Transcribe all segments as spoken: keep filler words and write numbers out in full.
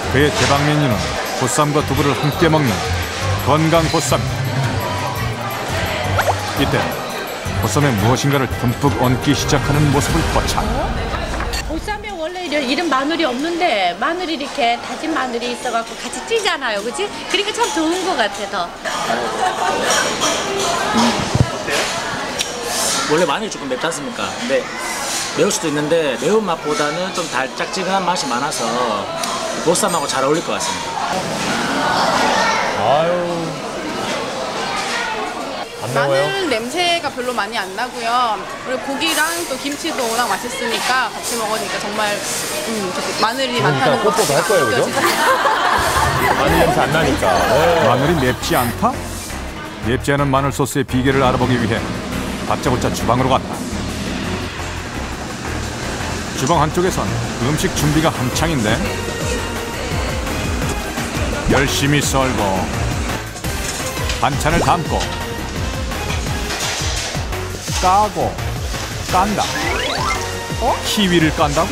그의 대박 메뉴는 보쌈과 두부를 함께 먹는 건강 보쌈. 이때 보쌈에 무엇인가를 듬뿍 얹기 시작하는 모습을 포착. 보쌈에 원래 이런 마늘이 없는데 마늘이 이렇게 다진 마늘이 있어갖고 같이 찌잖아요, 그렇지? 그러니까 참 좋은 것 같아 더. 원래 마늘이 조금 맵지 않습니까? 근데 매울 수도 있는데 매운맛보다는 좀 달짝지근한 맛이 많아서 보쌈하고 잘 어울릴 것 같습니다. 아유. 안 매워요? 마늘 냄새가 별로 많이 안 나고요. 그리고 고기랑 또 김치도 워낙 맛있으니까 같이 먹으니까 정말 음, 마늘이 많다는 것 뽀뽀도 할 거예요, 그죠? 마늘 냄새 안 나니까. 네. 마늘이 맵지 않다? 맵지 않은 마늘 소스의 비결을 알아보기 위해 다짜고짜 주방으로 갔다. 주방 한쪽에선 음식 준비가 한창인데 열심히 썰고 반찬을 담고 까고 깐다. 어? 키위를 깐다고?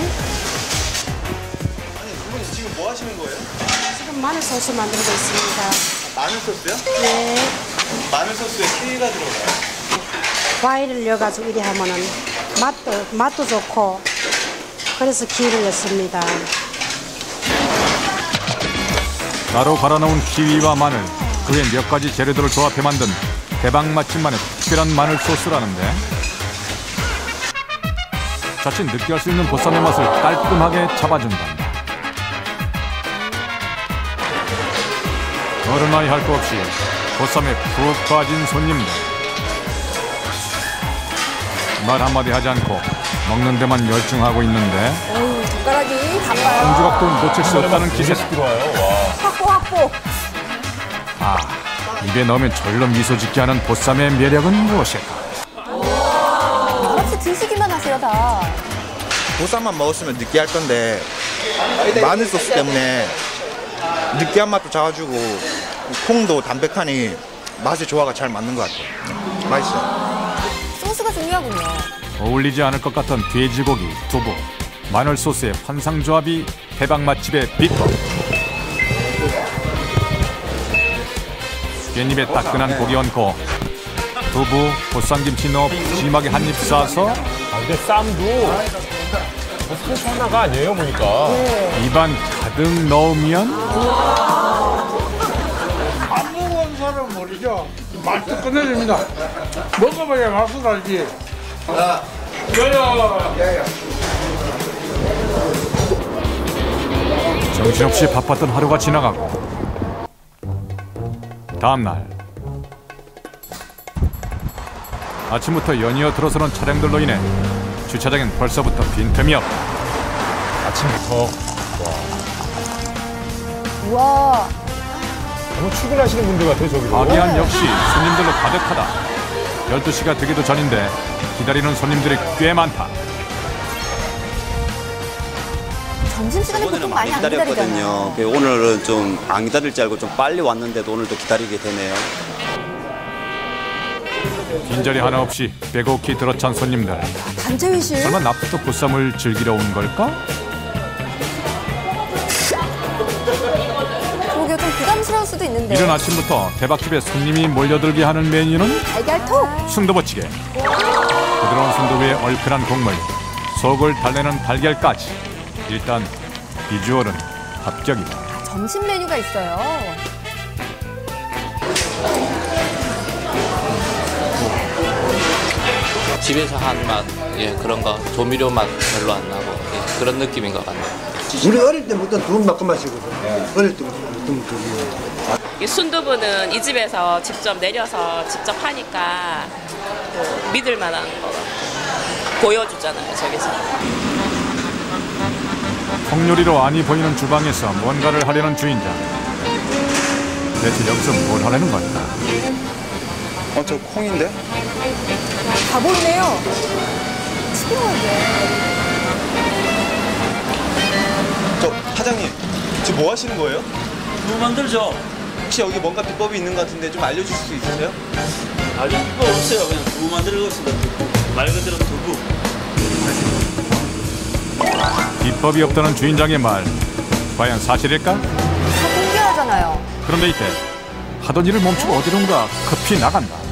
아니, 그분 지금 뭐 하시는 거예요? 지금 마늘 소스 만들고 있습니다. 마늘 소스요? 네. 마늘 소스에 키위가 들어가요? 과일을 넣어가지고 이리 하면은 맛도, 맛도 좋고 그래서 키위를 넣습니다. 따로 갈아놓은 키위와 마늘, 그 외 몇 가지 재료들을 조합해 만든 대박 맛집만의 특별한 마늘 소스라는데 자칫 느끼할 수 있는 보쌈의 맛을 깔끔하게 잡아준단다. 어른 나이 할 것 없이 보쌈에 푹 빠진 손님들. 말 한마디 하지 않고 먹는 데만 열중하고 있는데 어우, 젓가락이 단가요. 한 조각도 놓칠 수 없다는 기세. 들어와요. 와. 확보 확보. 아, 입에 넣으면 절로 미소 짓게 하는 보쌈의 매력은 무엇일까? 혹시 드시기만 하세요 다. 보쌈만 먹었으면 느끼할 건데 마늘 소스 때문에 느끼한 맛도 잡아주고 콩도 담백하니 맛의 조화가 잘 맞는 것 같아요. 맛있어요. 소스가 중요하군요. 어울리지 않을 것 같던 돼지고기, 두부, 마늘 소스의 환상조합이 대박 맛집의 비법. 깻잎에 따끈한 고기 얹고 두부, 보쌈김치 넣어 푸짐하게 한 입 싸서 아, 근데 쌈도 뭐 상추 하나가 아니에요, 보니까. 네. 입안 가득 넣으면 안 먹어본 사람은 모르죠. 맛도 끝내줍니다. 먹어봐야 맛을 알지. 야, 야야. 정신없이 바빴던 하루가 지나가고 다음 날 아침부터 연이어 들어서는 차량들로 인해 주차장엔 벌써부터 빈틈이 없다. 아침부터. 우와. 너무 출근하시는 분들 같아요, 저기도. 가게안 역시 손님들로 가득하다. 열두 시가 되기도 전인데 기다리는 손님들이 꽤 많다. 점심시간에 보통 많이 안 기다리잖아요. 오늘은 좀 안 기다릴 줄 알고 좀 빨리 왔는데도 오늘도 기다리게 되네요. 빈자리 하나 없이 빼곡히 들어찬 손님들. 단체 회식? 설마 나부터 보쌈을 즐기러 온 걸까? 그러게요, 좀 부담스러울 수도 있는데. 이른 아침부터 대박집에 손님이 몰려들게 하는 메뉴는 달걀톡! 순두부찌개. 부드러운 순두 위에 얼큰한 국물, 속을 달래는 달걀까지. 일단 비주얼은 합격이다. 아, 점심 메뉴가 있어요. 집에서 한 맛, 예, 그런 거 조미료 맛 별로 안 나고 예, 그런 느낌인 것 같네요. 우리 어릴 때부터 두부 바꿔 마시거든. 어릴 때부터 두부. 이 순두부는 이 집에서 직접 내려서 직접 하니까 그 믿을 만한 거 보여주잖아요, 저기서. 콩요리로 안이 보이는 주방에서 뭔가를 하려는 주인장. 대체 여기서 뭘 하려는 걸까? 어, 저 콩인데? 다 보이네요. 치밀하게. 저 사장님, 지금 뭐 하시는 거예요? 두부 만들죠. 혹시 여기 뭔가 비법이 있는 것 같은데 좀 알려주실 수 있으세요? 아주 비법 없어요. 그냥 두부 만드는 것입니다. 말 그대로 두부. 비법이 없다는 주인장의 말. 과연 사실일까? 다 공개하잖아요. 그런데 이때 하던 일을 멈추고 어디론가 급히 나간다.